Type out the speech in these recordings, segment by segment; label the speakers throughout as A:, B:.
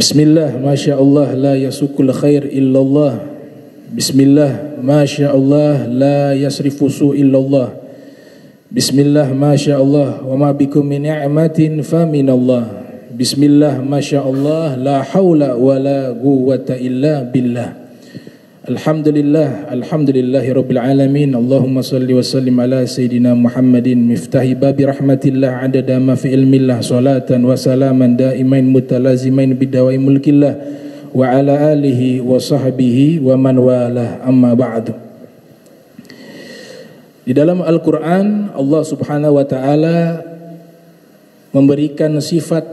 A: Bismillah, Masya Allah, la yasukul khair illallah. Bismillah, Masya Allah, la yasrifu su illallah. Bismillah, Masya Allah, wa ma bikum min ni'matin fa minallah. Bismillah, Masya Allah, la hawla wa la quwwata illa billah. Alhamdulillah, alhamdulillahi rabbil alamin. Allahumma salli wa sallim ala Sayyidina Muhammadin miftahi babi rahmatillah adada ma fi ilmillah, salatan wa salaman daimain mutalazimain bidawai mulkillah wa ala alihi wa sahbihi wa man walah, amma ba'du. Di dalam Al-Quran Allah subhanahu wa ta'ala memberikan sifat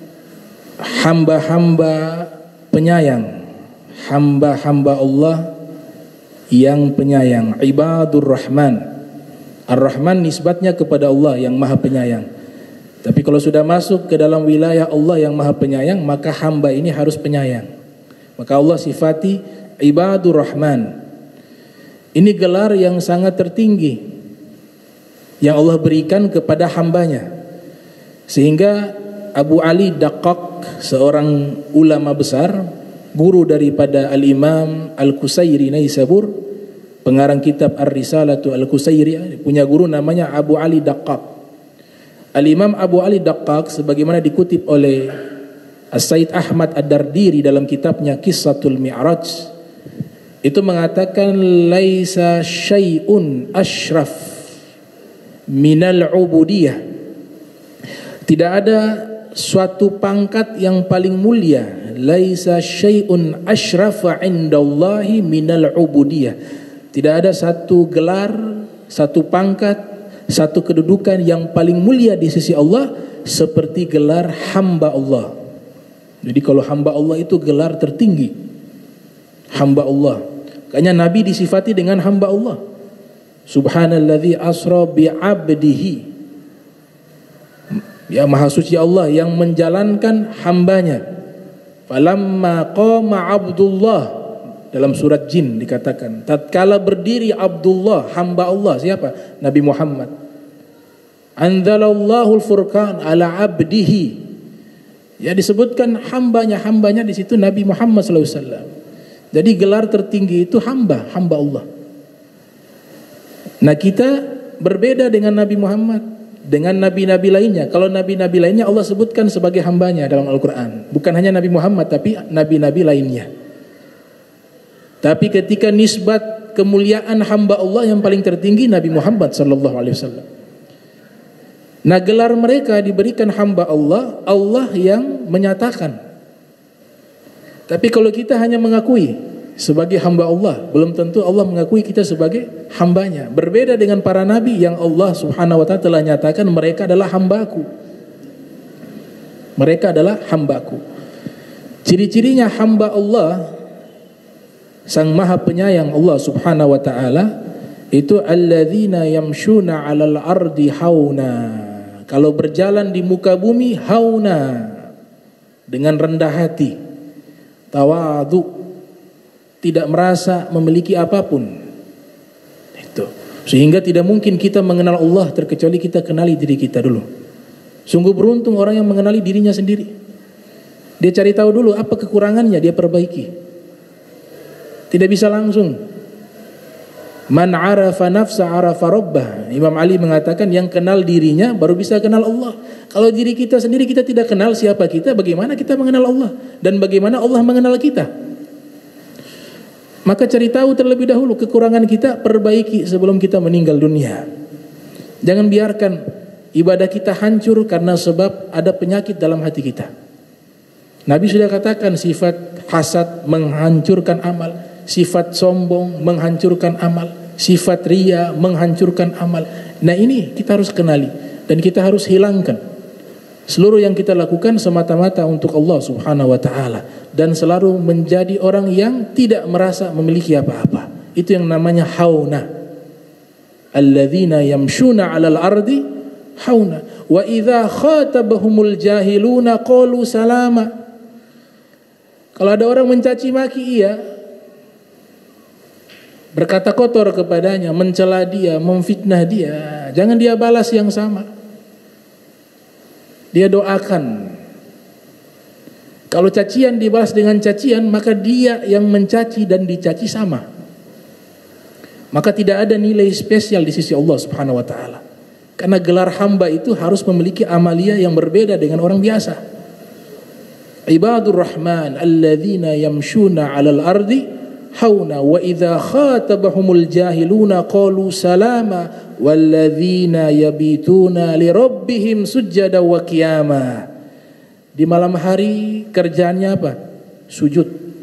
A: hamba-hamba penyayang, hamba-hamba Allah yang penyayang, ibadur rahman. Ar-Rahman nisbatnya kepada Allah yang maha penyayang. Tapi kalau sudah masuk ke dalam wilayah Allah yang maha penyayang, maka hamba ini harus penyayang. Maka Allah sifati ibadur rahman. Ini gelar yang sangat tertinggi yang Allah berikan kepada hambanya. Sehingga Abu Ali Daqqaq, seorang ulama besar, guru daripada Al-Imam Al-Qusairi Naisabur, pengarang kitab Ar-Risalatu Al-Qusairi, punya guru namanya Abu Ali Daqqaq. Al-Imam Abu Ali Daqqaq sebagaimana dikutip oleh As-Sayyid Ahmad Ad-Dardiri dalam kitabnya Qissatul Mi'raj, itu mengatakan laisa syai'un asyraf minal ubudiyah. Tidak ada suatu pangkat yang paling mulia, laisa syai'un asyrafa 'indallahi minal ubudiyah. Tidak ada satu gelar, satu pangkat, satu kedudukan yang paling mulia di sisi Allah seperti gelar hamba Allah. Jadi kalau hamba Allah itu gelar tertinggi, hamba Allah. Makanya Nabi disifati dengan hamba Allah. Subhanalladzi asra bi'abdihi. Ya, maha suci Allah yang menjalankan hambanya. Falamma qama Abdullah, dalam surat Jin dikatakan, tatkala berdiri Abdullah, hamba Allah. Siapa? Nabi Muhammad. Anzalallahu al-furqan ala abdihi. Ya, disebutkan hambanya di situ Nabi Muhammad SAW. Jadi gelar tertinggi itu hamba Allah. Nah, kita berbeda dengan Nabi Muhammad, dengan nabi-nabi lainnya. Kalau nabi-nabi lainnya Allah sebutkan sebagai hambanya dalam Al-Quran. Bukan hanya Nabi Muhammad, tapi nabi-nabi lainnya. Tapi ketika nisbat kemuliaan hamba Allah yang paling tertinggi Nabi Muhammad SAW. Nah, gelar mereka diberikan hamba Allah, Allah yang menyatakan. Tapi kalau kita hanya mengakui sebagai hamba Allah, belum tentu Allah mengakui kita sebagai hambanya. Berbeda dengan para nabi yang Allah subhanahu wa ta'ala telah nyatakan mereka adalah hambaku. Mereka adalah hambaku. Ciri-cirinya hamba Allah, sang maha penyayang Allah subhanahu wa ta'ala, itu alladzina yamshuna 'alal ardi hauna. Kalau berjalan di muka bumi hauna, dengan rendah hati, tawadhu, tidak merasa memiliki apapun. Itu. Sehingga tidak mungkin kita mengenal Allah terkecuali kita kenali diri kita dulu. Sungguh beruntung orang yang mengenali dirinya sendiri. Dia cari tahu dulu apa kekurangannya, dia perbaiki. Tidak bisa langsung. Man arafa nafsa arafa rabbah. Imam Ali mengatakan yang kenal dirinya baru bisa kenal Allah. Kalau diri kita sendiri kita tidak kenal siapa kita, bagaimana kita mengenal Allah? Dan bagaimana Allah mengenal kita? Maka cari tahu terlebih dahulu kekurangan kita, perbaiki sebelum kita meninggal dunia. Jangan biarkan ibadah kita hancur karena sebab ada penyakit dalam hati kita. Nabi sudah katakan sifat hasad menghancurkan amal, sifat sombong menghancurkan amal, sifat riya menghancurkan amal. Nah, ini kita harus kenali dan kita harus hilangkan. Seluruh yang kita lakukan semata-mata untuk Allah subhanahu wa ta'ala, dan selalu menjadi orang yang tidak merasa memiliki apa-apa. Itu yang namanya hauna. Alladzina yamshuna 'alal ardi hauna wa idza khatabahumul jahiluna qalu salama. Kalau ada orang mencaci maki, iya, berkata kotor kepadanya, mencela dia, memfitnah dia, jangan dia balas yang sama. Dia doakan. Kalau cacian dibalas dengan cacian, maka dia yang mencaci dan dicaci sama. Maka tidak ada nilai spesial di sisi Allah Subhanahu wa taala. Karena gelar hamba itu harus memiliki amalia yang berbeda dengan orang biasa. Ibadur Rahman alladzina yamshuna 'alal ardi hauna wa idza khatabahumul jahiluna qalu salama walladzina yabituna lirabbihim sujada wa qiyama. Di malam hari kerjaannya apa? Sujud.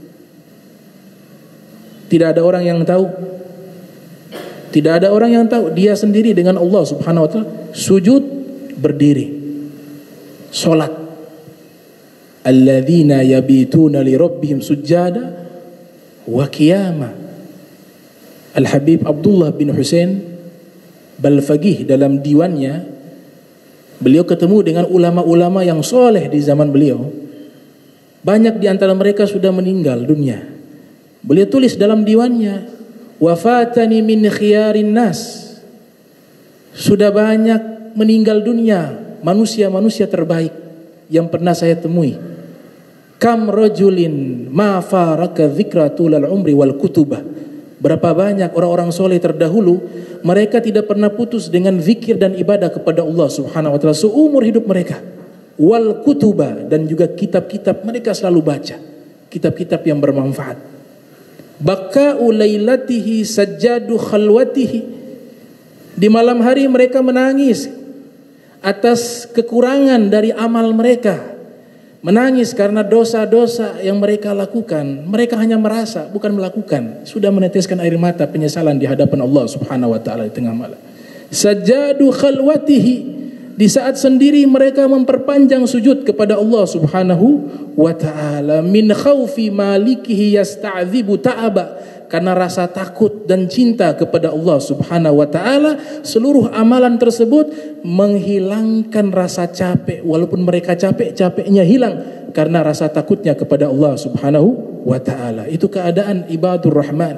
A: Tidak ada orang yang tahu. Tidak ada orang yang tahu. Dia sendiri dengan Allah Subhanahu wa taala sujud, berdiri, salat. Alladzina yabituna lirabbihim sujada wa qiyama. Al-Habib Abdullah bin Husain Balfaqih dalam diwannya, beliau ketemu dengan ulama-ulama yang soleh di zaman beliau. Banyak di antara mereka sudah meninggal dunia. Beliau tulis dalam diwannya, wafatani min khiyarin nas. Sudah banyak meninggal dunia manusia-manusia terbaik yang pernah saya temui. Kam rajulin ma faraka dzikra tulal umri wal kutubah. Berapa banyak orang-orang soleh terdahulu, mereka tidak pernah putus dengan zikir dan ibadah kepada Allah Subhanahu wa taala seumur hidup mereka. Wal kutuba, dan juga kitab-kitab mereka selalu baca, kitab-kitab yang bermanfaat. Baka'u lailatihi sajjadu khalwatihi. Di malam hari mereka menangis atas kekurangan dari amal mereka. Menangis karena dosa-dosa yang mereka lakukan. Mereka hanya merasa, bukan melakukan. Sudah meneteskan air mata penyesalan di hadapan Allah Subhanahu wa taala di tengah malam. Sajjadu khalwatihi. Di saat sendiri mereka memperpanjang sujud kepada Allah Subhanahu wa taala. Min khaufi malikihi yasta'dzibu ta'aba. Karena rasa takut dan cinta kepada Allah Subhanahu wa taala, seluruh amalan tersebut menghilangkan rasa capek. Walaupun mereka capek, capeknya hilang karena rasa takutnya kepada Allah Subhanahu wa taala. Itu keadaan ibadur Rahman.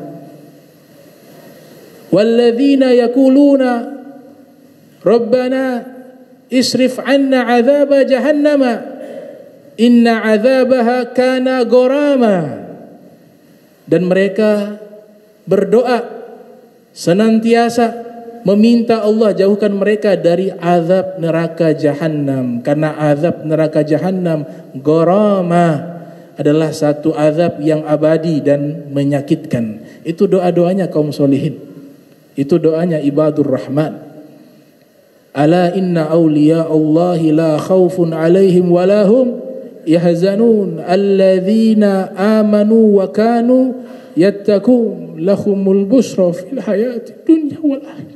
A: Walladzina yaquluna Rabbana isrif 'anna 'adzaba jahannama inna 'adzabaha kana gharama. Dan mereka berdoa senantiasa meminta Allah jauhkan mereka dari azab neraka Jahannam, karena azab neraka Jahannam gharama, adalah satu azab yang abadi dan menyakitkan. Itu doa-doanya kaum solihin. Itu doanya ibadur Rahman. Ala inna awliya Allahi la khawfun alaihim walahum yahzanun alladzina amanu wa kanu yattaqun lahumul busra fil hayati dunya wal akhirah.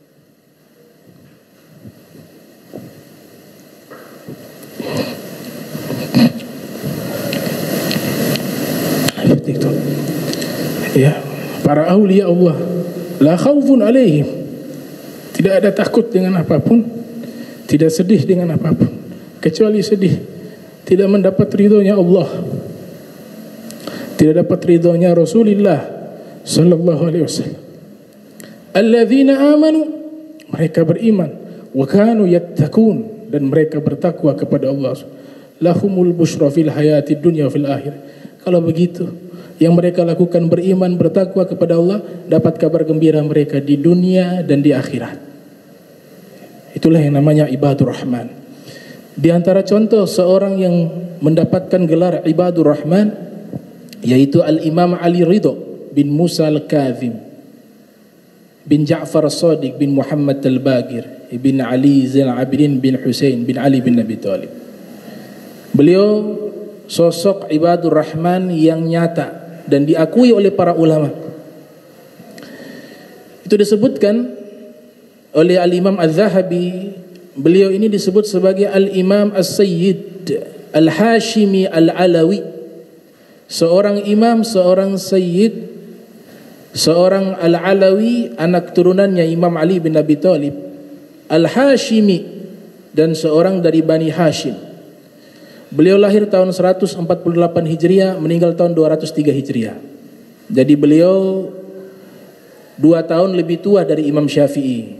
A: Ya, para aulia Allah la khaufun alaihim, tidak ada takut dengan apapun, tidak sedih dengan apapun, kecuali sedih tidak mendapat ridhonya Allah, tidak dapat ridhonya Rasulullah sallallahu alaihi wasallam. Alladzina amanu, mereka beriman, wa kanu yattaqun, dan mereka bertakwa kepada Allah. Lahumul busyra fil hayati dunya fil akhirah. Kalau begitu, yang mereka lakukan beriman, bertakwa kepada Allah, dapat kabar gembira mereka di dunia dan di akhirat. Itulah yang namanya ibadur Rahman. Di antara contoh seorang yang mendapatkan gelar ibadur Rahman yaitu Al-Imam Ali Ridho bin Musa Al-Kazim bin Ja'far As-Sadiq bin Muhammad Al-Baqir bin Ali Zainal Abidin bin Husain bin Ali bin Abi Thalib. Beliau sosok ibadur Rahman yang nyata dan diakui oleh para ulama. Itu disebutkan oleh Al-Imam Az-Zahabi. Beliau ini disebut sebagai Al-Imam As-Sayyid Al-Hashimi Al-Alawi. Seorang imam, seorang sayyid, seorang Al-Alawi, anak turunannya Imam Ali bin Abi Thalib, Al-Hashimi, dan seorang dari Bani Hashim. Beliau lahir tahun 148 Hijriah, meninggal tahun 203 Hijriah. Jadi beliau 2 tahun lebih tua dari Imam Syafi'i.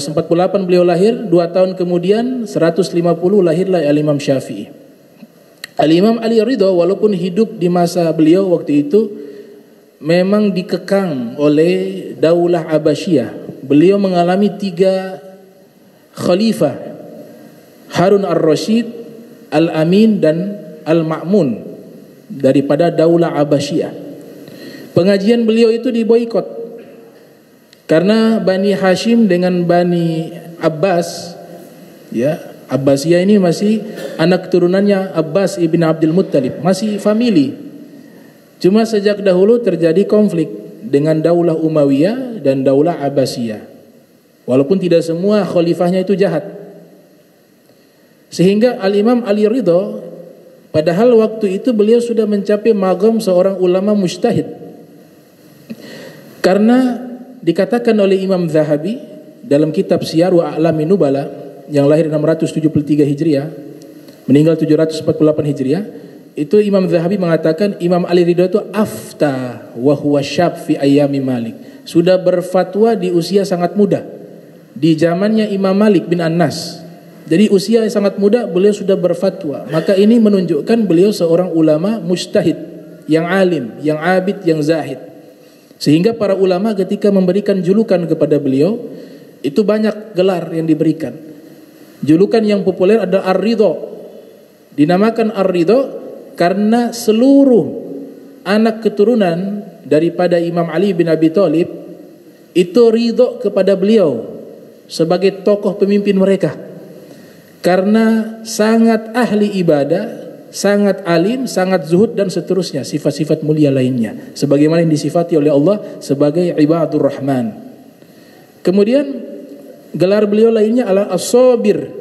A: 148 beliau lahir, 2 tahun kemudian 150 lahirlah Imam Syafi'i. Al-Imam Ali Ridha walaupun hidup di masa beliau waktu itu memang dikekang oleh Daulah Abbasiyah. Beliau mengalami 3 khalifah, Harun ar-Rasyid, Al-Amin dan Al-Ma'mun daripada Daulah Abbasiyah. Pengajian beliau itu diboikot karena Bani Hashim dengan Bani Abbas, ya, Abbasiyah ini masih anak turunannya Abbas ibn Abdul Muttalib, masih family. Cuma sejak dahulu terjadi konflik dengan Daulah Umayyah dan Daulah Abbasiyah. Walaupun tidak semua khalifahnya itu jahat. Sehingga Al-Imam Ali Ridha, padahal waktu itu beliau sudah mencapai maqam seorang ulama mujtahid. Karena dikatakan oleh Imam Zahabi dalam kitab Siyar wa A'lamin Nubala yang lahir 673 Hijriah, meninggal 748 Hijriah, itu Imam Zahabi mengatakan Imam Ali Ridha itu afta wa huwa syab fi ayyami Malik. Sudah berfatwa di usia sangat muda. Di zamannya Imam Malik bin Anas. Jadi usia yang sangat muda beliau sudah berfatwa. Maka ini menunjukkan beliau seorang ulama mujtahid, yang alim, yang abid, yang zahid. Sehingga para ulama ketika memberikan julukan kepada beliau, itu banyak gelar yang diberikan. Julukan yang populer adalah Ar-Ridha. Dinamakan Ar-Ridha karena seluruh anak keturunan daripada Imam Ali bin Abi Thalib itu ridho kepada beliau sebagai tokoh pemimpin mereka. Karena sangat ahli ibadah, sangat alim, sangat zuhud dan seterusnya, sifat-sifat mulia lainnya sebagaimana yang disifati oleh Allah sebagai ibadur rahman. Kemudian gelar beliau lainnya adalah As-Sabir.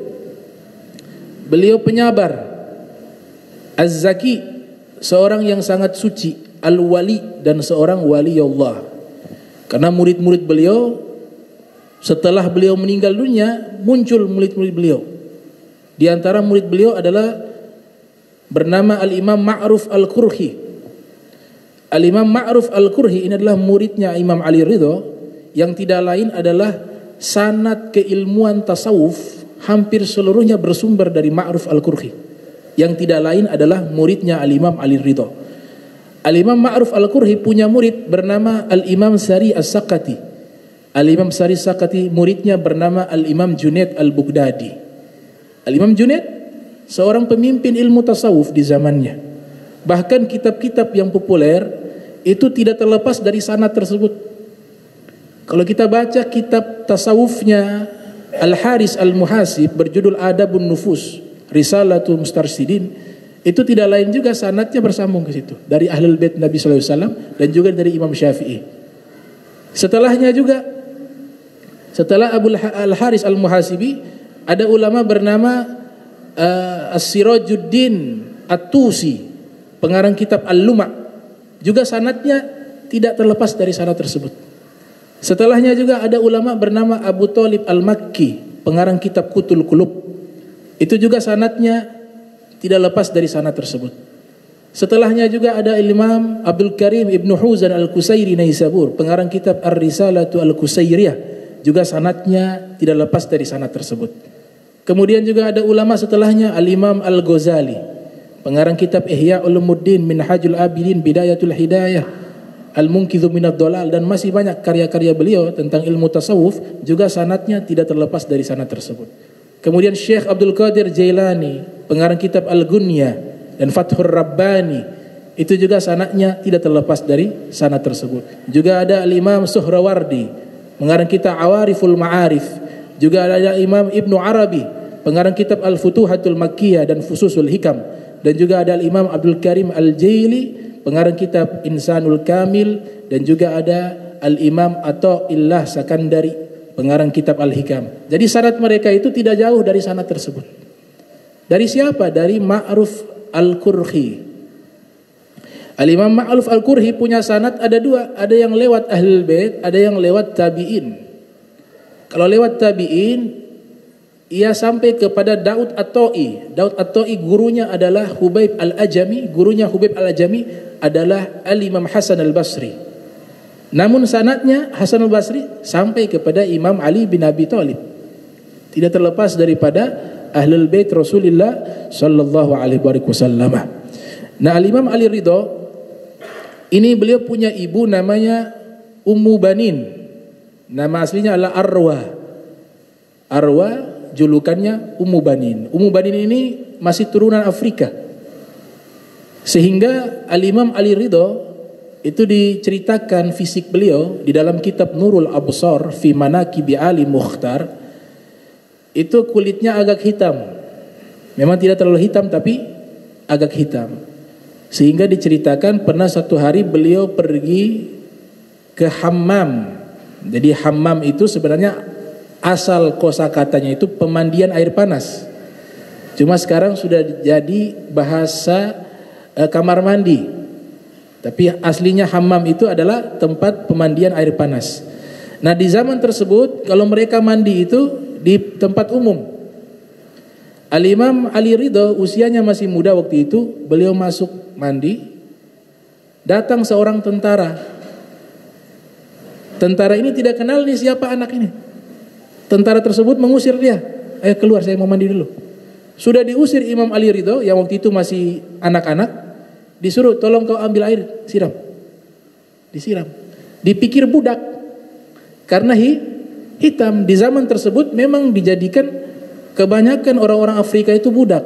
A: Beliau penyabar. Az-Zaki, seorang yang sangat suci. Al-Wali, dan seorang wali Allah. Karena murid-murid beliau setelah beliau meninggal dunia muncul murid-murid beliau. Di antara murid beliau adalah bernama Al-Imam Ma'ruf Al-Qurhi. Al-Imam Ma'ruf Al-Qurhi ini adalah muridnya Imam Ali Ridha, yang tidak lain adalah sanad keilmuan tasawuf hampir seluruhnya bersumber dari Ma'ruf Al-Qurhi, yang tidak lain adalah muridnya Al-Imam Ali Ridha. Al-Imam Ma'ruf Al-Qurhi punya murid bernama Al-Imam Sari As-Sakati. Al-Imam Sari As-Sakati muridnya bernama Al-Imam Junaid Al-Baghdadi. Al-Imam Junaid seorang pemimpin ilmu tasawuf di zamannya. Bahkan kitab-kitab yang populer itu tidak terlepas dari sanad tersebut. Kalau kita baca kitab tasawufnya Al-Haris Al-Muhasib berjudul Adabun Nufus, Risalatul Mustarsidin, itu tidak lain juga sanadnya bersambung ke situ dari Ahlul Bait Nabi sallallahu alaihi wasallam dan juga dari Imam Syafi'i. Setelahnya juga, setelah Abu Al-Haris Al-Muhasibi, ada ulama bernama As-Sirajuddin At-Tusi, pengarang kitab Al-Luma'. Juga sanadnya tidak terlepas dari sanad tersebut. Setelahnya juga ada ulama bernama Abu Thalib Al-Makki, pengarang kitab Qutul Qulub. Itu juga sanadnya tidak lepas dari sanad tersebut. Setelahnya juga ada Imam Abdul Karim Ibnu Huzan Al-Qusairi Naisabur, pengarang kitab Ar-Risalatu Al-Qusairiyah. Juga sanadnya tidak lepas dari sanad tersebut. Kemudian juga ada ulama setelahnya Al-Imam Al-Ghazali, pengarang kitab Ihya Ulumuddin, Minhajul Abidin, Bidayatul Hidayah, Al-Munqidhu Minad Dhalal, dan masih banyak karya-karya beliau tentang ilmu tasawuf. Juga sanadnya tidak terlepas dari sanad tersebut. Kemudian Syekh Abdul Qadir Jailani, pengarang kitab Al-Gunya dan Fathur Rabbani, itu juga sanadnya tidak terlepas dari sanad tersebut. Juga ada Al-Imam Suhrawardi, pengarang kitab Awariful Ma'arif. Juga ada Imam Ibnu Arabi, pengarang kitab Al-Futuhatul Makkiyah dan Fususul Hikam. Dan juga ada Imam Abdul Karim Al-Jaili, pengarang kitab Insanul Kamil. Dan juga ada Al-Imam Athaillah Sakandari, pengarang kitab Al-Hikam. Jadi sanad mereka itu tidak jauh dari sanad tersebut. Dari siapa? Dari Ma'ruf Al-Qurhi. Al-Imam Ma'ruf Al-Qurhi punya sanad ada dua. Ada yang lewat Ahlul Bait, ada yang lewat Tabi'in. Kalau lewat Tabi'in, ia sampai kepada Daud At-Ta'i. Daud At-Ta'i gurunya adalah Hubaib Al-Ajami. Gurunya Hubaib Al-Ajami adalah Al-Imam Hasan Al-Basri. Namun sanadnya Hasan Al-Basri sampai kepada Imam Ali bin Abi Thalib. Tidak terlepas daripada Ahlul Bait Rasulullah sallallahu alaihi wasallam. Nah, Al-Imam Ali Ridha ini beliau punya ibu namanya Ummu Banin. Nama aslinya adalah Arwa. Arwa julukannya Ummu Banin. Ummu Banin ini masih turunan Afrika. Sehingga Al-Imam Ali Ridha itu diceritakan fisik beliau di dalam kitab Nurul Absar fi Manaqibi Ali Mukhtar. Itu kulitnya agak hitam. Memang tidak terlalu hitam tapi agak hitam. Sehingga diceritakan pernah satu hari beliau pergi ke hammam. Jadi hammam itu sebenarnya asal kosakatanya itu pemandian air panas. Cuma sekarang sudah jadi bahasa kamar mandi. Tapi aslinya hammam itu adalah tempat pemandian air panas. Nah, di zaman tersebut kalau mereka mandi itu di tempat umum. Al-Imam Ali Ridha usianya masih muda waktu itu, beliau masuk mandi. Datang seorang tentara. Tentara ini tidak kenal nih siapa anak ini. Tentara tersebut mengusir dia. Ayo keluar, saya mau mandi dulu. Sudah diusir Imam Ali Ridha yang waktu itu masih anak-anak. Disuruh, tolong kau ambil air, siram. Disiram. Dipikir budak. Karena hitam. Di zaman tersebut memang dijadikan kebanyakan orang-orang Afrika itu budak.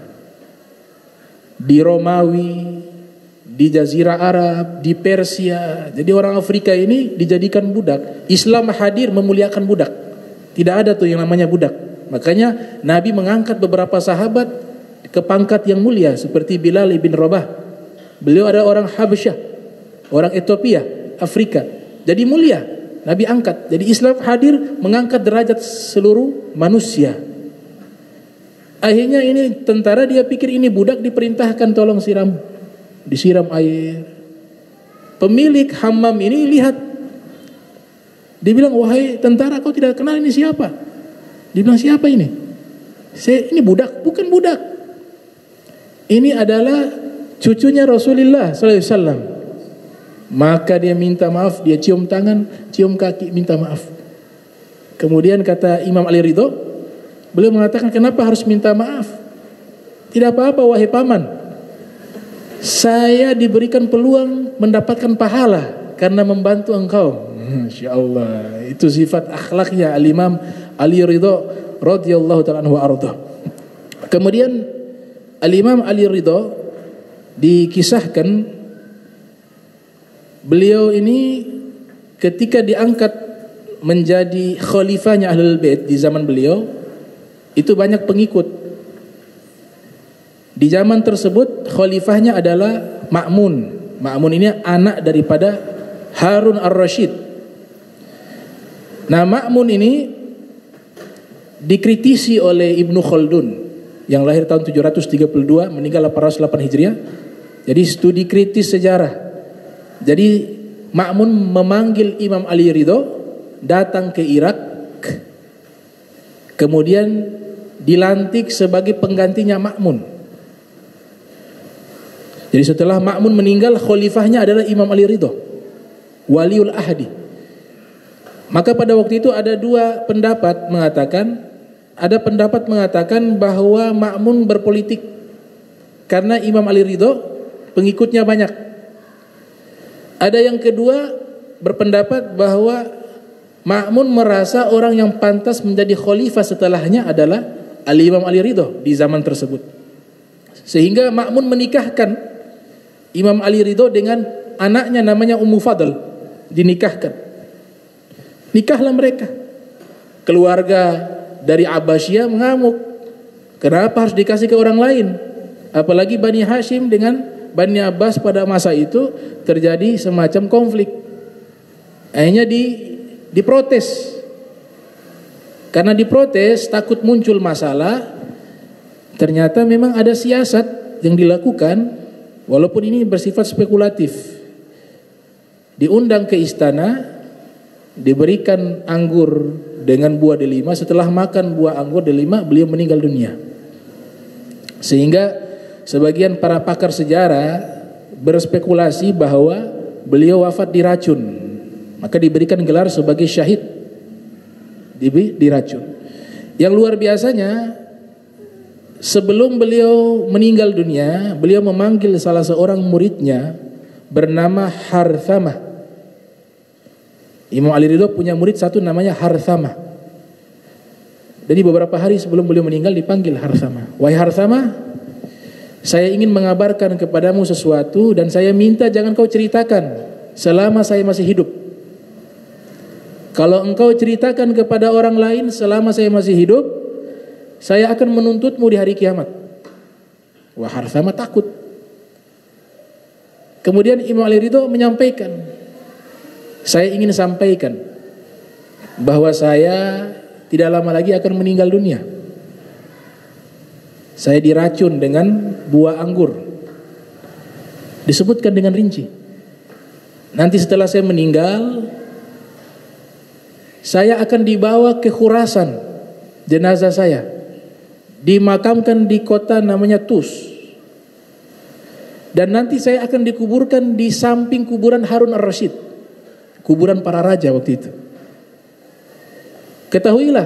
A: Di Romawi, di Jazirah Arab, di Persia. Jadi orang Afrika ini dijadikan budak. Islam hadir memuliakan budak. Tidak ada tuh yang namanya budak. Makanya Nabi mengangkat beberapa sahabat ke pangkat yang mulia seperti Bilal ibn Rabah. Beliau adalah orang Habasyah, orang Ethiopia, Afrika. Jadi mulia, Nabi angkat. Jadi Islam hadir mengangkat derajat seluruh manusia. Akhirnya ini tentara dia pikir ini budak, diperintahkan tolong siram. Disiram air. Pemilik hammam ini lihat. Dia bilang, wahai tentara, kau tidak kenal ini siapa? Dia bilang, siapa ini? Ini budak, bukan budak. Ini adalah cucunya Rasulullah SAW. Maka dia minta maaf, dia cium tangan, cium kaki, minta maaf. Kemudian kata Imam Ali Ridha, beliau mengatakan, kenapa harus minta maaf? Tidak apa-apa wahai paman. Saya diberikan peluang mendapatkan pahala karena membantu engkau. Masya Allah, itu sifat akhlaknya Al-Imam Ali Ridha radhiyallahu ta'ala anhu arda. Kemudian Al-Imam Ali Ridha dikisahkan beliau ini ketika diangkat menjadi khalifahnya Ahlul Bait di zaman beliau itu banyak pengikut. Di zaman tersebut khalifahnya adalah Ma'mun. Ma'mun ini anak daripada Harun ar-Rasyid. Nah, Ma'mun ini dikritisi oleh Ibnu Khaldun yang lahir tahun 732 meninggal 808 Hijriah. Jadi studi kritis sejarah. Jadi Ma'mun memanggil Imam Ali Ridha datang ke Irak, kemudian dilantik sebagai penggantinya Ma'mun. Jadi setelah Ma'mun meninggal, khalifahnya adalah Imam Ali Ridha, waliul ahdi. Maka pada waktu itu ada dua pendapat mengatakan, ada pendapat mengatakan bahwa Ma'mun berpolitik karena Imam Ali Ridha pengikutnya banyak. Ada yang kedua berpendapat bahwa Ma'mun merasa orang yang pantas menjadi khalifah setelahnya adalah Al-Imam Ali Ridha di zaman tersebut. Sehingga Ma'mun menikahkan Imam Ali Ridha dengan anaknya namanya Ummu Fadl, dinikahkan. Nikahlah mereka. Keluarga dari Abbasiyah mengamuk. Kenapa harus dikasih ke orang lain? Apalagi Bani Hashim dengan Bani Abbas pada masa itu terjadi semacam konflik. Akhirnya diprotes. Karena diprotes takut muncul masalah. Ternyata memang ada siasat yang dilakukan, walaupun ini bersifat spekulatif. Diundang ke istana, diberikan anggur dengan buah delima. Setelah makan buah anggur delima, beliau meninggal dunia. Sehingga sebagian para pakar sejarah berspekulasi bahwa beliau wafat diracun. Maka diberikan gelar sebagai syahid, diracun. Yang luar biasanya, Sebelum beliau meninggal dunia, beliau memanggil salah seorang muridnya bernama Harthamah. Imam Ali Ridho punya murid satu namanya Harthamah. Jadi beberapa hari sebelum beliau meninggal dipanggil Harthamah. Wahai Harthamah, saya ingin mengabarkan kepadamu sesuatu dan saya minta jangan kau ceritakan selama saya masih hidup. Kalau engkau ceritakan kepada orang lain selama saya masih hidup, saya akan menuntutmu di hari kiamat. Wah, Harthamah takut. Kemudian Imam Ali Ridho menyampaikan, saya ingin sampaikan bahwa saya tidak lama lagi akan meninggal dunia. Saya diracun dengan buah anggur. Disebutkan dengan rinci. Nanti setelah saya meninggal, saya akan dibawa ke Khurasan, jenazah saya dimakamkan di kota namanya Tus, dan nanti saya akan dikuburkan di samping kuburan Harun ar-Rasyid, kuburan para raja waktu itu. Ketahuilah,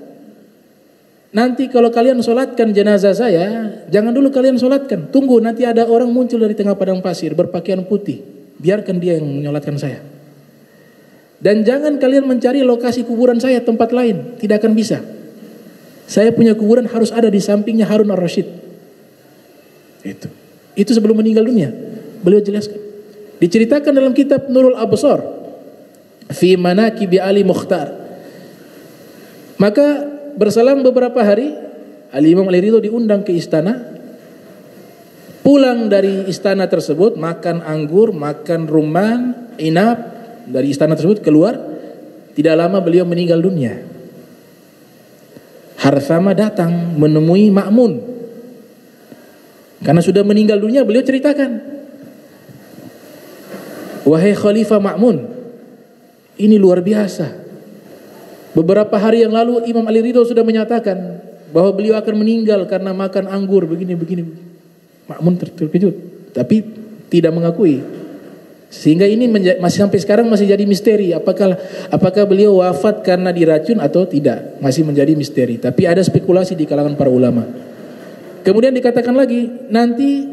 A: nanti kalau kalian sholatkan jenazah saya, jangan dulu kalian sholatkan, tunggu nanti ada orang muncul dari tengah padang pasir berpakaian putih, biarkan dia yang menyolatkan saya. Dan jangan kalian mencari lokasi kuburan saya tempat lain, tidak akan bisa. Saya punya kuburan harus ada di sampingnya Harun ar-Rasyid. Itu sebelum meninggal dunia. Beliau jelaskan. Diceritakan dalam kitab Nurul Absar fi Manaqibi Ali Mukhtar. Maka berselang beberapa hari, Al-Imam Ali Ridho diundang ke istana. Pulang dari istana tersebut, makan anggur, makan rumman, inap. Dari istana tersebut keluar, tidak lama beliau meninggal dunia. Harthamah datang menemui Ma'mun. Karena sudah meninggal dunia, beliau ceritakan, wahai Khalifah Ma'mun, ini luar biasa. Beberapa hari yang lalu Imam Ali Ridho sudah menyatakan bahwa beliau akan meninggal karena makan anggur begini. Ma'mun terkejut, tapi tidak mengakui. Sehingga ini masih sampai sekarang masih jadi misteri, apakah beliau wafat karena diracun atau tidak, masih menjadi misteri. Tapi ada spekulasi di kalangan para ulama. Kemudian dikatakan lagi, nanti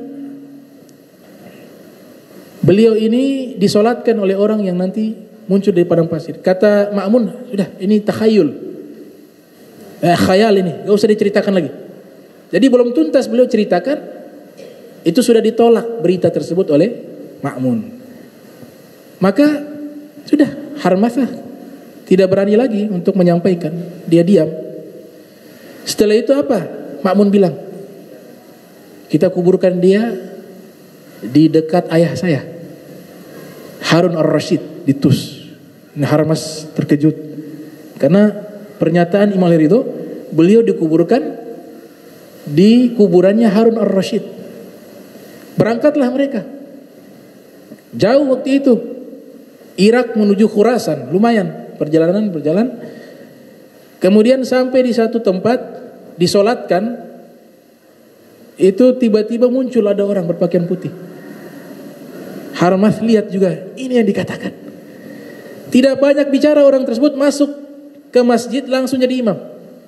A: beliau ini disolatkan oleh orang yang nanti muncul dari padang pasir. Kata Ma'mun, sudah ini takhayul, khayal ini, gak usah diceritakan lagi. Jadi belum tuntas beliau ceritakan, itu sudah ditolak berita tersebut oleh Ma'mun. Maka sudah, Harmathah tidak berani lagi untuk menyampaikan, dia diam. Setelah itu apa? Ma'mun bilang, kita kuburkan dia di dekat ayah saya, Harun ar-Rasyid, di Tus. Nah, Harmas terkejut karena pernyataan Imam Ali Ridho, beliau dikuburkan di kuburannya Harun ar-Rasyid. Berangkatlah mereka, jauh waktu itu, Irak menuju Khurasan, lumayan perjalanan berjalan. Kemudian sampai di satu tempat disolatkan, itu tiba-tiba muncul ada orang berpakaian putih. Harmath lihat juga, ini yang dikatakan. Tidak banyak bicara, orang tersebut masuk ke masjid langsung jadi imam.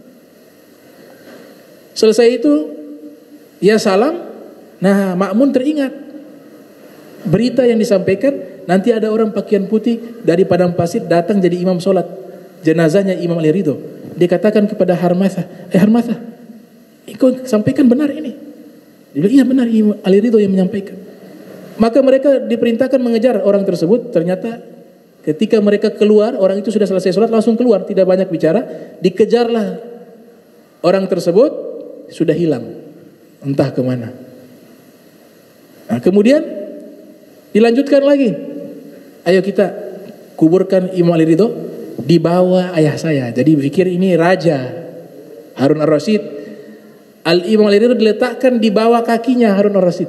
A: Selesai itu, ya salam. Nah, Ma'mun teringat berita yang disampaikan, nanti ada orang pakaian putih dari padang pasir datang jadi imam solat jenazahnya Imam Ali Ridho. Dia katakan kepada Harmathah, Harmathah, kau sampaikan benar ini? Dia bilang, iya benar, Imam Ali Ridho yang menyampaikan. Maka mereka diperintahkan mengejar orang tersebut. Ternyata ketika mereka keluar, orang itu sudah selesai solat langsung keluar, tidak banyak bicara. Dikejarlah orang tersebut, sudah hilang, entah kemana. Nah, kemudian dilanjutkan lagi, ayo kita kuburkan Imam Ali Ridho di bawah ayah saya. Jadi pikir ini raja Harun ar-Rasyid. Imam Ali Ridho diletakkan di bawah kakinya Harun ar-Rasyid.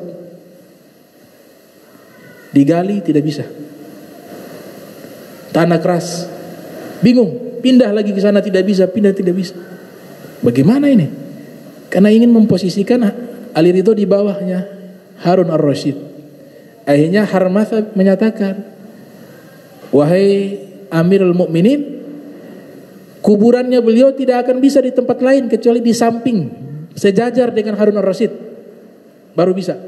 A: Digali tidak bisa, tanah keras. Bingung, pindah lagi ke sana tidak bisa, pindah tidak bisa. Bagaimana ini? Karena ingin memposisikan Ali Ridho di bawahnya Harun ar-Rasyid. Akhirnya Harmathah menyatakan, wahai Amirul Mukminin, kuburannya beliau tidak akan bisa di tempat lain kecuali di samping sejajar dengan Harun ar-Rasyid baru bisa.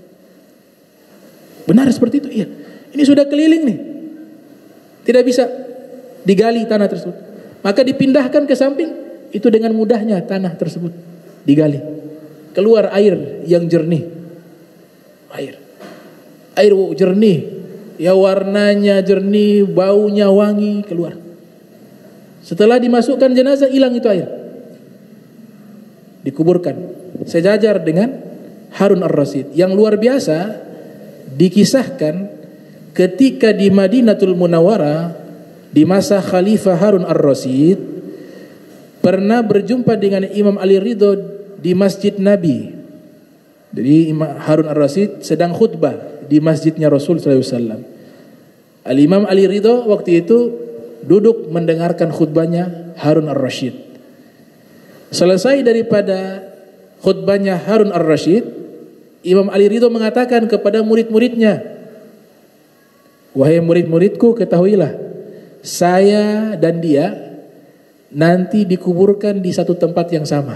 A: Benar seperti itu? Iya. Ini sudah keliling nih. Tidak bisa digali tanah tersebut. Maka dipindahkan ke samping, itu dengan mudahnya tanah tersebut digali. Keluar air yang jernih. Air jernih. Ya warnanya jernih, baunya wangi, keluar. Setelah dimasukkan jenazah, hilang itu air. Dikuburkan sejajar dengan Harun ar-Rasyid. Yang luar biasa, dikisahkan ketika di Madinatul Munawwarah di masa Khalifah Harun ar-Rasyid pernah berjumpa dengan Imam Ali Ridho di Masjid Nabi. Jadi Imam Harun ar-Rasyid sedang khutbah di masjidnya Rasul SAW. Al-Imam Ali Ridho waktu itu duduk mendengarkan khutbahnya Harun ar-Rasyid. Selesai daripada khutbahnya Harun ar-Rasyid, Imam Ali Ridho mengatakan kepada murid-muridnya, wahai murid-muridku, ketahuilah, saya dan dia nanti dikuburkan di satu tempat yang sama.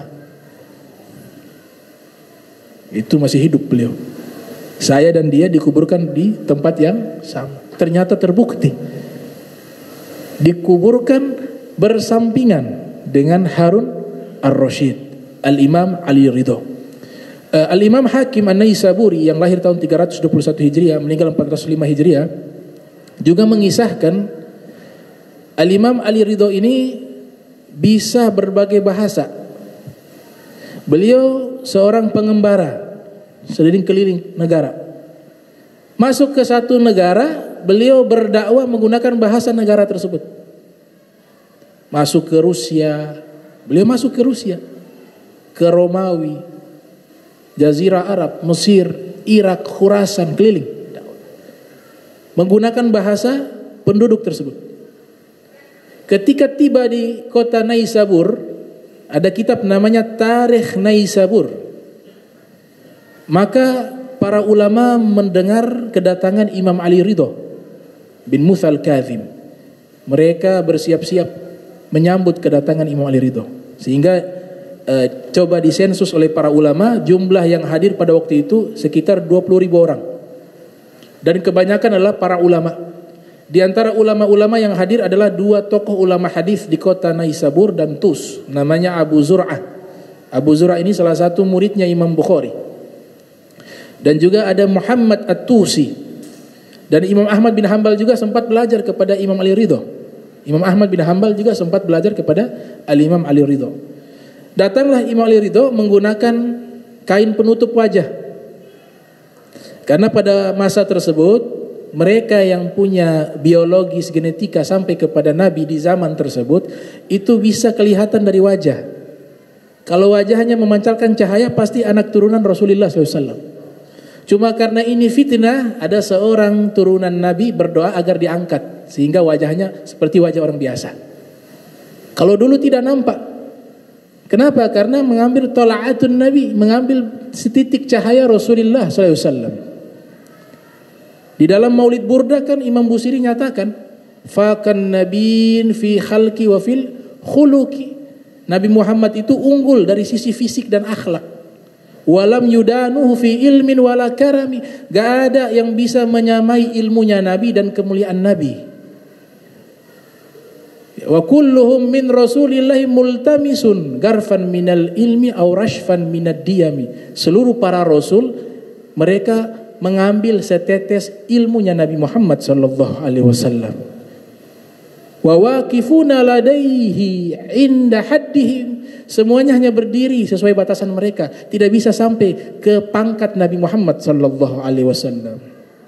A: Itu masih hidup beliau. Saya dan dia dikuburkan di tempat yang sama. Ternyata terbukti. Dikuburkan bersampingan dengan Harun ar-Rasyid, Al-Imam Ali Ridho. Al-Imam Hakim An-Naisaburi yang lahir tahun 321 Hijriah, meninggal 405 Hijriah, juga mengisahkan Al-Imam Ali Ridho ini bisa berbagai bahasa. Beliau seorang pengembara keliling negara. Masuk ke satu negara, beliau berdakwah menggunakan bahasa negara tersebut. Masuk ke Rusia, beliau masuk ke Rusia, ke Romawi, Jazirah Arab, Mesir, Irak, Khurasan, keliling. Menggunakan bahasa penduduk tersebut. Ketika tiba di kota Naisabur, ada kitab namanya Tarikh Naisabur. Maka para ulama mendengar kedatangan Imam Ali Ridho bin Musa al-Kazim. Mereka bersiap-siap menyambut kedatangan Imam Ali Ridho. Sehingga coba disensus oleh para ulama, jumlah yang hadir pada waktu itu sekitar 20.000 orang. Dan kebanyakan adalah para ulama. Di antara ulama-ulama yang hadir adalah dua tokoh ulama hadis di kota Naisabur dan Tus, namanya Abu Zur'ah. Abu Zur'ah ini salah satu muridnya Imam Bukhari. Dan juga ada Muhammad At-Tusi. Dan Imam Ahmad bin Hanbal juga sempat belajar kepada Imam Ali Ridho. Imam Ahmad bin Hanbal juga sempat belajar kepada Al-Imam Ali Ridho. Datanglah Imam Ali Ridho menggunakan kain penutup wajah. Karena pada masa tersebut mereka yang punya biologis genetika sampai kepada Nabi di zaman tersebut itu bisa kelihatan dari wajah. Kalau wajahnya memancarkan cahaya pasti anak turunan Rasulullah SAW. Cuma karena ini fitnah, ada seorang turunan Nabi berdoa agar diangkat sehingga wajahnya seperti wajah orang biasa. Kalau dulu tidak nampak. Kenapa? Karena mengambil tola'atun Nabi, mengambil setitik cahaya Rasulullah SAW. Di dalam Maulid Burda kan Imam Busiri nyatakan, fakan nabiin fi khalqi wa fil khuluqi. Nabi Muhammad itu unggul dari sisi fisik dan akhlak. Walam yudanuhu fi ilmin wala karami. Gak ada yang bisa menyamai ilmunya Nabi dan kemuliaan Nabi. Wa kulluhum min rasulillahi multamisun garfan minal ilmi aw rashfan minad diyami. Seluruh para rasul mereka mengambil setetes ilmunya Nabi Muhammad sallallahu alaihi wasallam. Wa waqifuna ladaihi inda haddihim. Semuanya hanya berdiri sesuai batasan mereka, tidak bisa sampai ke pangkat Nabi Muhammad sallallahu alaihi wasallam.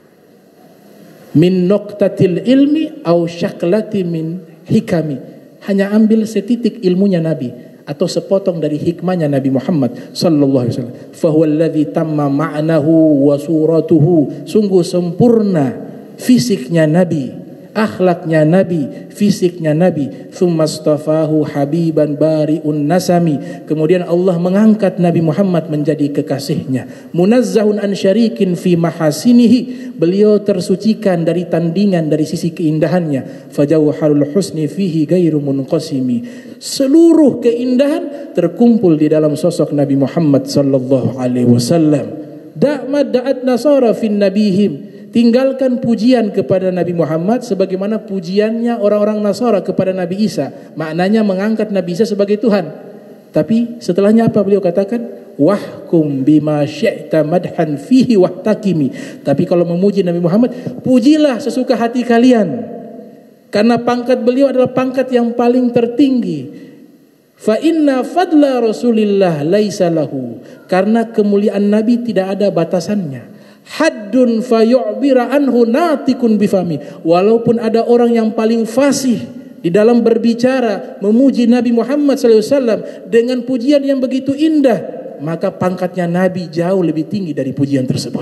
A: Min nuqtatil ilmi aw syaklati min hikami. Hanya ambil setitik ilmunya Nabi atau sepotong dari hikmahnya Nabi Muhammad sallallahu alaihi wasallam. Fa huwal ladzi tamma ma'nahu wa suratuhu. Sungguh sempurna fisiknya Nabi, akhlaknya Nabi, fisiknya Nabi. Tsummastafahu habiban bari'un nasami. Kemudian Allah mengangkat Nabi Muhammad menjadi kekasihnya. Munazzahun an syarikin fi mahasinihi. Beliau tersucikan dari tandingan dari sisi keindahannya. Fajawharul husni fihi ghairu munqasimi. Seluruh keindahan terkumpul di dalam sosok Nabi Muhammad sallallahu alaihi wasallam. Da'mad da'at nasara fin nabihim. Tinggalkan pujian kepada Nabi Muhammad sebagaimana pujiannya orang-orang Nasara kepada Nabi Isa. Maknanya mengangkat Nabi Isa sebagai Tuhan. Tapi setelahnya apa beliau katakan? Wahkum bima syi'ta madhan fihi wahtakimi. Tapi kalau memuji Nabi Muhammad, pujilah sesuka hati kalian. Karena pangkat beliau adalah pangkat yang paling tertinggi. Fa inna fadla Rasulillah laisa lahu. Karena kemuliaan Nabi tidak ada batasannya. Haddun fayu'bira anhu natikun bifami. Walaupun ada orang yang paling fasih di dalam berbicara memuji Nabi Muhammad SAW dengan pujian yang begitu indah, maka pangkatnya Nabi jauh lebih tinggi dari pujian tersebut.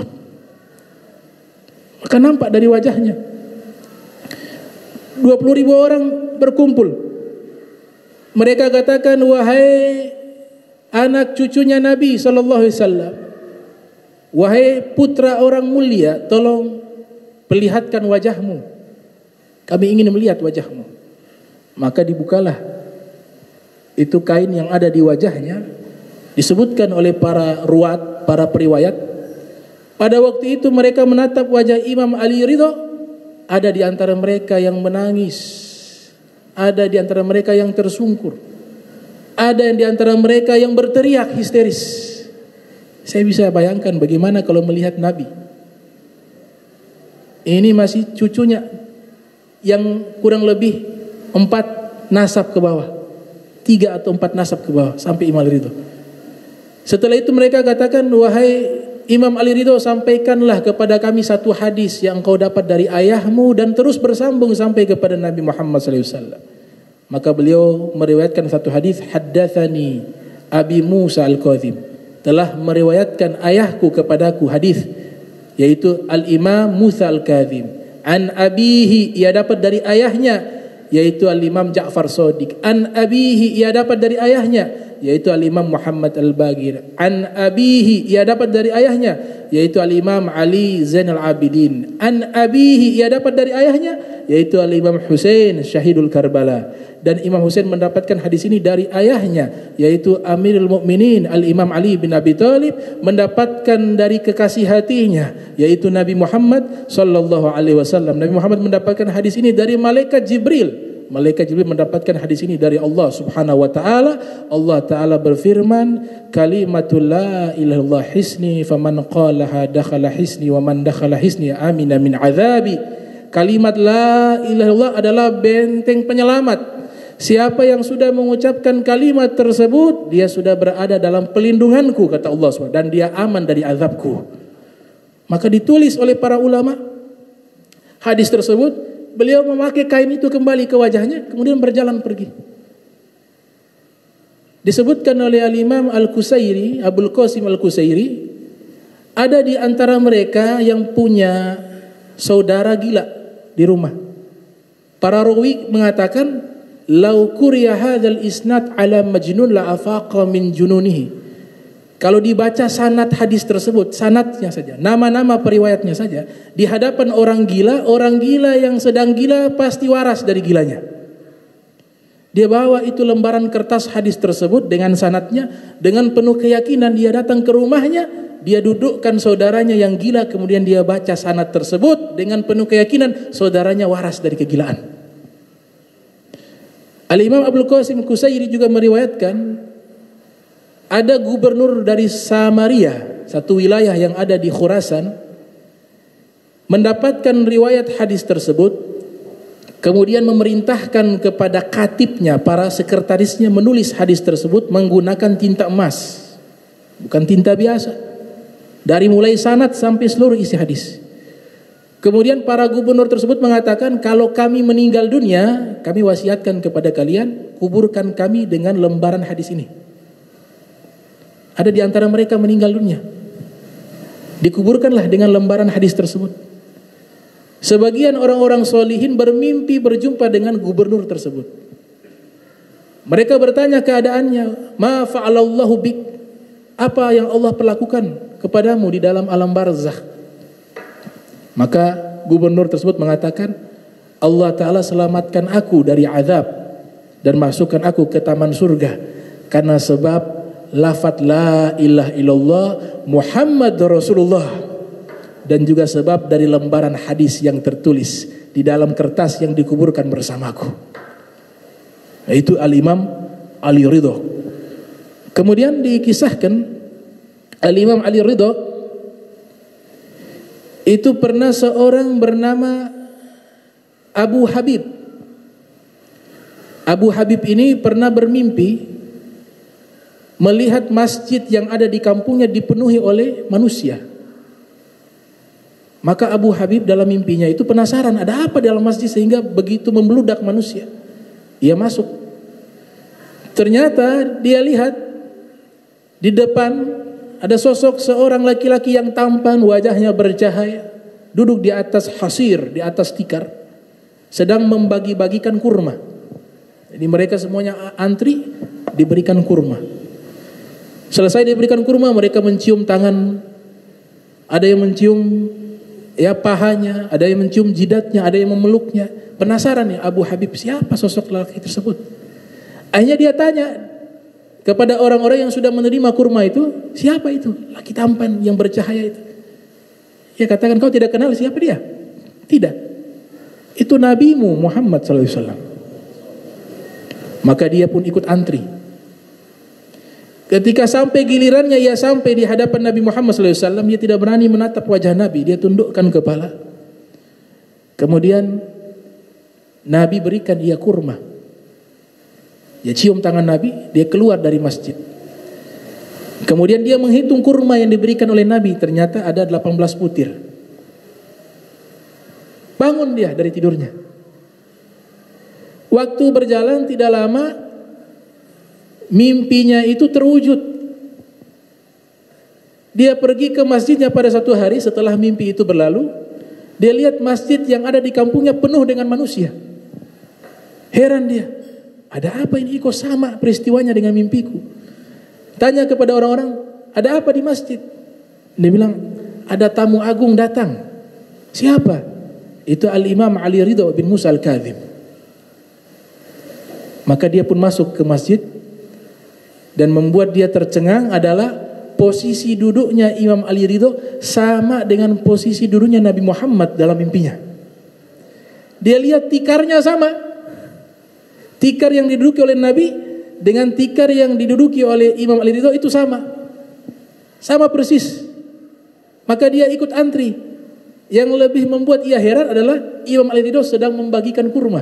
A: Maka nampak dari wajahnya. 20.000 orang berkumpul. Mereka katakan, wahai anak cucunya Nabi SAW, wahai putra orang mulia, tolong perlihatkan wajahmu. Kami ingin melihat wajahmu. Maka dibukalah itu kain yang ada di wajahnya. Disebutkan oleh para ruwat, para periwayat. Pada waktu itu mereka menatap wajah Imam Ali Ridho. Ada di antara mereka yang menangis. Ada di antara mereka yang tersungkur. Ada di antara mereka yang berteriak histeris. Saya bisa bayangkan bagaimana kalau melihat Nabi. Ini masih cucunya yang kurang lebih 4 nasab ke bawah. 3 atau 4 nasab ke bawah sampai Imam Ali Ridho. Setelah itu mereka katakan, wahai Imam Ali Ridho, sampaikanlah kepada kami satu hadis yang engkau dapat dari ayahmu, dan terus bersambung sampai kepada Nabi Muhammad SAW. Maka beliau meriwayatkan satu hadis, haddatsani Abi Musa Al-Kadzim, telah meriwayatkan ayahku kepadaku hadis, yaitu Al-Imam Musa Al-Kadzim. An abihi, ia dapat dari ayahnya, yaitu Al-Imam Ja'far Shadiq. An abihi, ia dapat dari ayahnya, yaitu Al-Imam Muhammad Al-Baqir. An abihi, ia dapat dari ayahnya, yaitu Al-Imam Ali Zainal Abidin. An abihi, ia dapat dari ayahnya, yaitu Al-Imam Husain Syahidul Karbala. Dan Imam Husain mendapatkan hadis ini dari ayahnya, yaitu Amirul Mukminin Al-Imam Ali bin Abi Thalib, mendapatkan dari kekasih hatinya, yaitu Nabi Muhammad sallallahu alaihi wasallam. Nabi Muhammad mendapatkan hadis ini dari malaikat Jibril. Malaikat Jibril mendapatkan hadis ini dari Allah Subhanahu wa taala. Allah taala berfirman, kalimatul la ilaha illallah hisni faman qalaha dakhala hisni wa man dakhala hisni amina min azabi. Kalimat la ilaha illallah adalah benteng penyelamat. Siapa yang sudah mengucapkan kalimat tersebut, dia sudah berada dalam pelindunganku, kata Allah SWT, dan dia aman dari azabku. Maka ditulis oleh para ulama hadis tersebut. Beliau memakai kain itu kembali ke wajahnya, kemudian berjalan pergi. Disebutkan oleh Al-Imam Al-Qusairi, Abul Qasim Al-Qusairi, ada di antara mereka yang punya saudara gila di rumah. Para rawi mengatakan, lau kuriya hadzal isnad ala majnun la afaqa min jununihi. Kalau dibaca sanad hadis tersebut, sanadnya saja, nama-nama periwayatnya saja, di hadapan orang gila yang sedang gila pasti waras dari gilanya. Dia bawa itu lembaran kertas hadis tersebut dengan sanadnya, dengan penuh keyakinan dia datang ke rumahnya, dia dudukkan saudaranya yang gila, kemudian dia baca sanad tersebut dengan penuh keyakinan saudaranya waras dari kegilaan. Al-Imam Abul Qasim Qusairi juga meriwayatkan, ada gubernur dari Samaria, satu wilayah yang ada di Khurasan, mendapatkan riwayat hadis tersebut, kemudian memerintahkan kepada katibnya, para sekretarisnya, menulis hadis tersebut menggunakan tinta emas, bukan tinta biasa, dari mulai sanad sampai seluruh isi hadis. Kemudian para gubernur tersebut mengatakan, kalau kami meninggal dunia, kami wasiatkan kepada kalian, kuburkan kami dengan lembaran hadis ini. Ada di antara mereka meninggal dunia, dikuburkanlah dengan lembaran hadis tersebut. Sebagian orang-orang solihin bermimpi berjumpa dengan gubernur tersebut. Mereka bertanya keadaannya, ma fa'alallahu bik, apa yang Allah perlakukan kepadamu di dalam alam barzakh? Maka gubernur tersebut mengatakan, Allah Ta'ala selamatkan aku dari azab dan masukkan aku ke taman surga karena sebab lafaz la ilaha illallah Muhammad Rasulullah, dan juga sebab dari lembaran hadis yang tertulis di dalam kertas yang dikuburkan bersamaku. Itu Al-Imam Ali Ridho. Kemudian dikisahkan Al-Imam Ali Ridho itu pernah seorang bernama Abu Habib. Abu Habib ini pernah bermimpi melihat masjid yang ada di kampungnya dipenuhi oleh manusia. Maka Abu Habib dalam mimpinya itu penasaran ada apa di dalam masjid sehingga begitu membeludak manusia. Ia masuk. Ternyata dia lihat di depan ada sosok seorang laki-laki yang tampan, wajahnya bercahaya, duduk di atas hasir, di atas tikar, sedang membagi-bagikan kurma. Jadi mereka semuanya antri diberikan kurma. Selesai diberikan kurma, mereka mencium tangan, ada yang mencium pahanya, ada yang mencium jidatnya, ada yang memeluknya. Penasaran ya Abu Habib, siapa sosok laki tersebut? Akhirnya dia tanya kepada orang-orang yang sudah menerima kurma itu, siapa itu laki tampan yang bercahaya itu? Dia katakan, kau tidak kenal siapa dia? Tidak. Itu nabimu Muhammad SAW. Maka dia pun ikut antri. Ketika sampai gilirannya ia sampai di hadapan Nabi Muhammad SAW, dia tidak berani menatap wajah Nabi, dia tundukkan kepala. Kemudian Nabi berikan ia kurma. Dia cium tangan Nabi, dia keluar dari masjid. Kemudian dia menghitung kurma yang diberikan oleh Nabi, ternyata ada 18 butir. Bangun dia dari tidurnya. Waktu berjalan tidak lama, mimpinya itu terwujud. Dia pergi ke masjidnya pada satu hari setelah mimpi itu berlalu. Dia lihat masjid yang ada di kampungnya penuh dengan manusia. Heran dia, ada apa ini kok sama peristiwanya dengan mimpiku? Tanya kepada orang-orang, ada apa di masjid? Dia bilang, ada tamu agung datang. Siapa? Itu Al-Imam Ali Ridho bin Musa Al-Kadhim. Maka dia pun masuk ke masjid. Dan membuat dia tercengang adalah posisi duduknya Imam Ali Ridho sama dengan posisi duduknya Nabi Muhammad dalam mimpinya. Dia lihat tikarnya sama. Tikar yang diduduki oleh Nabi dengan tikar yang diduduki oleh Imam Ali Ridho itu sama. Sama persis. Maka dia ikut antri. Yang lebih membuat ia heran adalah Imam Ali Ridho sedang membagikan kurma.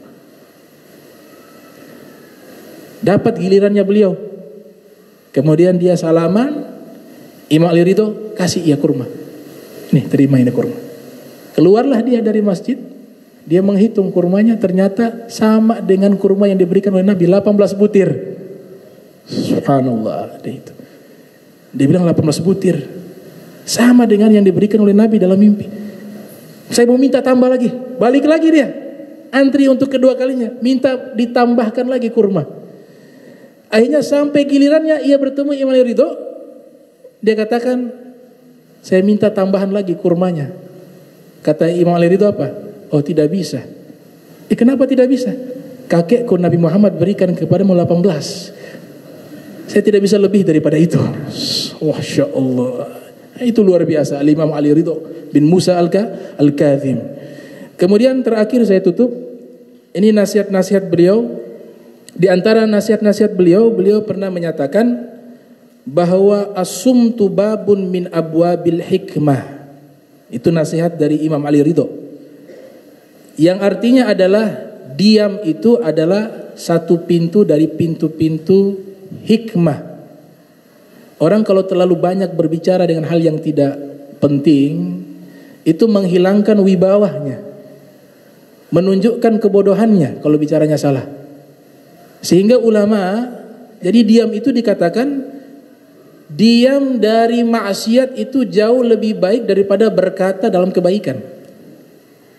A: Dapat gilirannya beliau. Kemudian dia salaman, Imam Ali Ridho kasih ia kurma. Nih, terima ini kurma. Keluarlah dia dari masjid. Dia menghitung kurmanya, ternyata sama dengan kurma yang diberikan oleh Nabi, 18 butir. Subhanallah. Dia bilang 18 butir. Sama dengan yang diberikan oleh Nabi dalam mimpi. Saya mau minta tambah lagi. Balik lagi dia. Antri untuk kedua kalinya. Minta ditambahkan lagi kurma. Akhirnya sampai gilirannya ia bertemu Imam Ali Ridho. Dia katakan, saya minta tambahan lagi kurmanya. Kata Imam Ali Ridho apa? Oh, tidak bisa. Kenapa tidak bisa? Kakekku Nabi Muhammad berikan kepadamu 18. Saya tidak bisa lebih daripada itu. Masya Allah. Itu luar biasa. Al-Imam Ali Ridho bin Musa Al-Kadhim. Kemudian terakhir saya tutup. Ini nasihat-nasihat beliau. Di antara nasihat-nasihat beliau pernah menyatakan bahwa as-sumtu babun min abwabil hikmah. Itu nasihat dari Imam Ali Ridho. Yang artinya adalah diam itu adalah satu pintu dari pintu-pintu hikmah. Orang kalau terlalu banyak berbicara dengan hal yang tidak penting, itu menghilangkan wibawahnya, menunjukkan kebodohannya kalau bicaranya salah. Sehingga ulama, jadi diam itu dikatakan diam dari maksiat itu jauh lebih baik daripada berkata dalam kebaikan.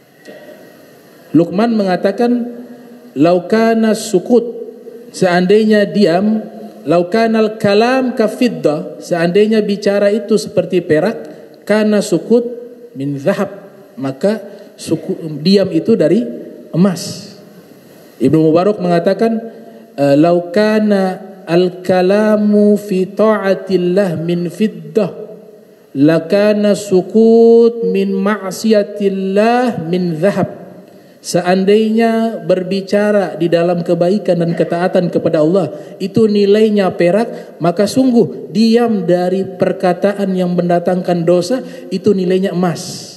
A: Luqman mengatakan, laukana sukut, seandainya diam, laukanal kalam kafiddah, seandainya bicara itu seperti perak, kana sukut min zahab, maka diam itu dari emas. Ibnu Mubarak mengatakan, laukana al-kalamu fi ta'atillah min fiddah, lakana sukut min ma'siyatillah min zahab. Seandainya berbicara di dalam kebaikan dan ketaatan kepada Allah itu nilainya perak, maka sungguh diam dari perkataan yang mendatangkan dosa itu nilainya emas.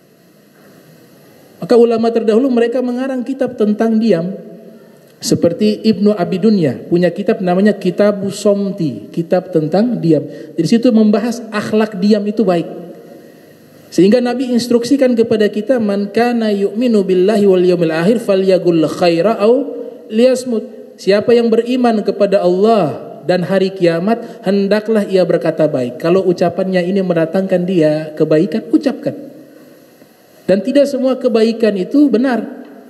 A: Maka ulama terdahulu mereka mengarang kitab tentang diam. Seperti Ibnu Abi Dunya punya kitab namanya Kitabus Somti, kitab tentang diam. Di situ membahas akhlak diam itu baik. Sehingga Nabi instruksikan kepada kita, man kana yu'minu billahi wal yawmil akhir falyaqul khaira au liyasmut. Siapa yang beriman kepada Allah dan hari kiamat, hendaklah ia berkata baik. Kalau ucapannya ini mendatangkan dia kebaikan, ucapkan. Dan tidak semua kebaikan itu benar.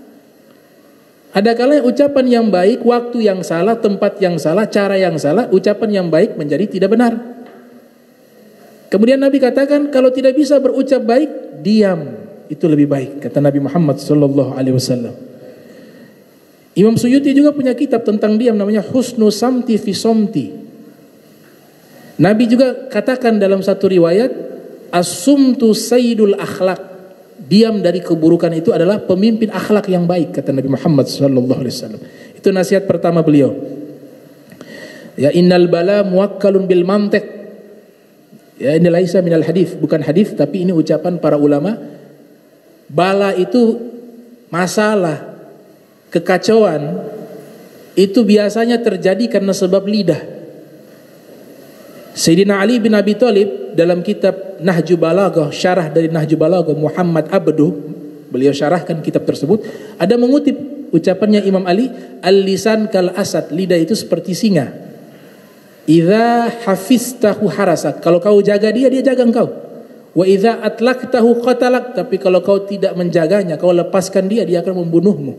A: Ada kalanya ucapan yang baik, waktu yang salah, tempat yang salah, cara yang salah, ucapan yang baik menjadi tidak benar. Kemudian Nabi katakan, kalau tidak bisa berucap baik, diam, itu lebih baik, kata Nabi Muhammad sallallahu alaihi wasallam. Imam Suyuti juga punya kitab tentang diam namanya Husnu Samti fi Somti. Nabi juga katakan dalam satu riwayat, as-sumtu sayyidul akhlak. Diam dari keburukan itu adalah pemimpin akhlak yang baik, kata Nabi Muhammad sallallahu alaihi wasallam. Itu nasihat pertama beliau. Ya, innal bala muwakkalun bil mantiq. Ya, ini laisa minal hadis, bukan hadis, tapi ini ucapan para ulama. Bala itu masalah, kekacauan itu biasanya terjadi karena sebab lidah. Sayyidina Ali bin Abi Thalib dalam kitab Nahju Balaghah, syarah dari Nahju Balaghah Muhammad Abduh, beliau syarahkan kitab tersebut, ada mengutip ucapannya Imam Ali, al-lisan kal asad, lidah itu seperti singa. Idza hafiztahu harasak, kalau kau jaga dia, dia jaga engkau. Wa idza atlaqtahu qatalak, tapi kalau kau tidak menjaganya, kau lepaskan dia, dia akan membunuhmu.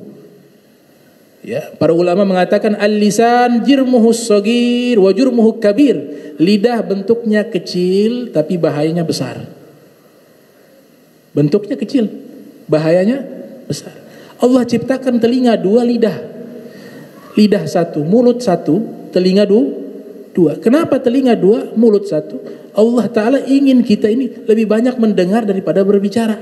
A: Ya, para ulama mengatakan al-lisan jirmuhu shagir wa jurmuhu kabir. Lidah bentuknya kecil tapi bahayanya besar. Bentuknya kecil, bahayanya besar. Allah ciptakan telinga dua, lidah. Lidah satu, mulut satu, telinga dua. Kenapa telinga dua, mulut satu? Allah Ta'ala ingin kita ini lebih banyak mendengar daripada berbicara.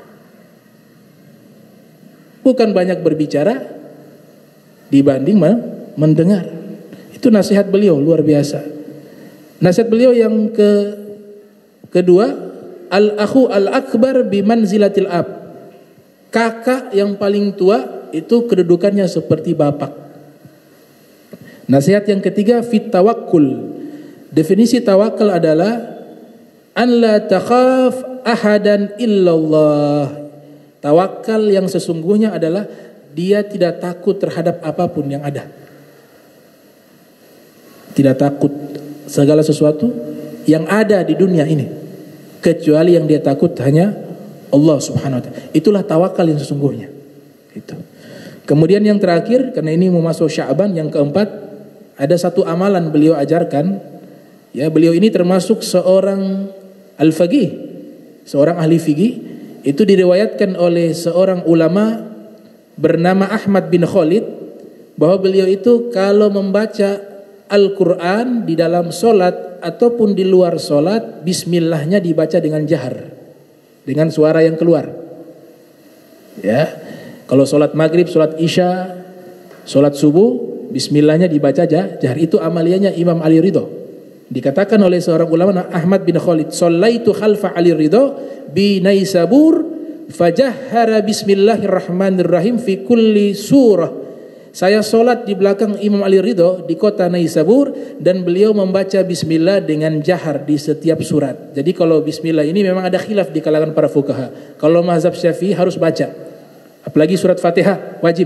A: Bukan banyak berbicara dibanding mendengar. Itu nasihat beliau luar biasa. Nasihat beliau yang kedua, al-akhu al-akbar bimanzilatil ab. Kakak yang paling tua itu kedudukannya seperti bapak. Nasihat yang ketiga, fit tawakkul. Definisi tawakal adalah an la takhaf ahadan illallah. Tawakal yang sesungguhnya adalah dia tidak takut terhadap apapun yang ada. Tidak takut segala sesuatu yang ada di dunia ini, kecuali yang dia takut hanya Allah Subhanahu wa taala. Itulah tawakal yang sesungguhnya. Itu. Kemudian yang terakhir, karena ini mau masuk Sya'ban, yang keempat, ada satu amalan beliau ajarkan. Ya, beliau ini termasuk seorang al-faqih, seorang ahli fikih. Itu diriwayatkan oleh seorang ulama bernama Ahmad bin Khalid, bahwa beliau itu kalau membaca Al-Quran di dalam solat ataupun di luar solat, bismillahnya dibaca dengan jahar, dengan suara yang keluar. Ya, kalau solat maghrib, solat isya, solat subuh, bismillahnya dibaca jahar. Itu amaliyahnya Imam Ali Ridho. Dikatakan oleh seorang ulama Ahmad bin Khalid, "Shallaitu khalfa Ali Ridho bi Naisabur fajahhara bismillahirrahmanirrahim fi kulli surah." Saya solat di belakang Imam Ali Ridho di kota Naisabur dan beliau membaca bismillah dengan jahar di setiap surat. Jadi kalau bismillah ini memang ada khilaf di kalangan para fuqaha. Kalau mazhab Syafi'i harus baca. Apalagi surat Fatihah wajib.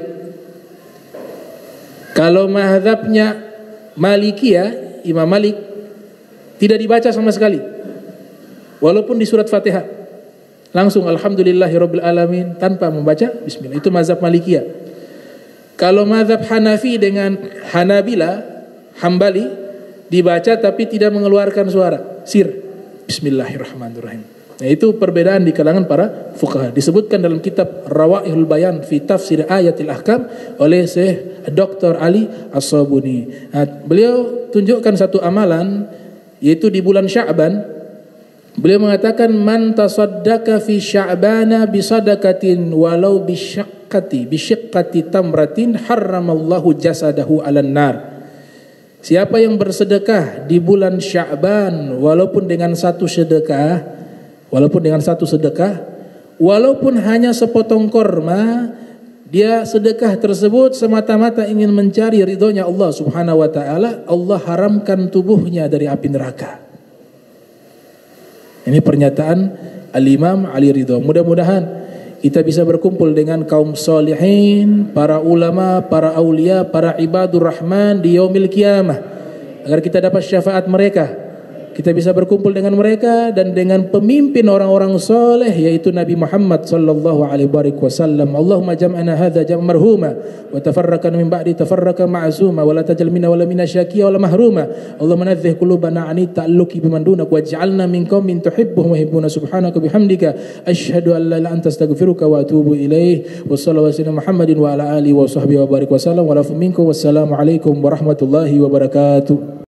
A: Kalau mazhabnya Malikiyah, Imam Malik, tidak dibaca sama sekali, walaupun di surat Fatihah. Langsung alhamdulillahirabbil alamin tanpa membaca bismillah. Itu mazhab Malikiyah. Kalau mazhab Hanafi dengan Hambali dibaca tapi tidak mengeluarkan suara, sir. Bismillahirrahmanirrahim. Nah, itu perbedaan di kalangan para fuqaha. Disebutkan dalam kitab Rawaihul Bayan fi Tafsir Ayatil Ahkam oleh Syekh Dr. Ali As-Sabuni. Nah, beliau tunjukkan satu amalan yaitu di bulan Sya'ban. Beliau mengatakan man tasaddaqa fi Sya'bana bi sadaqatin walau bi syaqqati tamratin harramallahu jasadahu 'alan nar. Siapa yang bersedekah di bulan Sya'ban walaupun dengan satu sedekah, walaupun hanya sepotong korma, dia sedekah tersebut semata-mata ingin mencari ridhonya Allah Subhanahu wa taala, Allah haramkan tubuhnya dari api neraka. Ini pernyataan Al-Imam Ali Ridho. Mudah-mudahan kita bisa berkumpul dengan kaum solihin, para ulama, para aulia, para ibadur rahman di yaumil qiyamah, agar kita dapat syafaat mereka. Kita bisa berkumpul dengan mereka dan dengan pemimpin orang-orang soleh yaitu Nabi Muhammad sallallahu alaihi wasallam. Allahumma jam'ana hadza jam'an marhuma wa tafarraqana min ba'di tafarraqa ma'suma wa la tajal minna wa la minna syaqiya wa la mahruma. Allahumma nadzih qulubana 'ani ta'alluqi biman dunak waj'alna min qaumin tuhibbuhum wa yuhibbuna subhanaka bihamdika asyhadu an la ilaha illa anta astaghfiruka wa atubu ilaik. Wa sallallahu alaihi Muhammadin wa ala alihi wa sahbihi wa barik wa sallam wa la minkum wassalamu alaikum warahmatullahi wabarakatuh.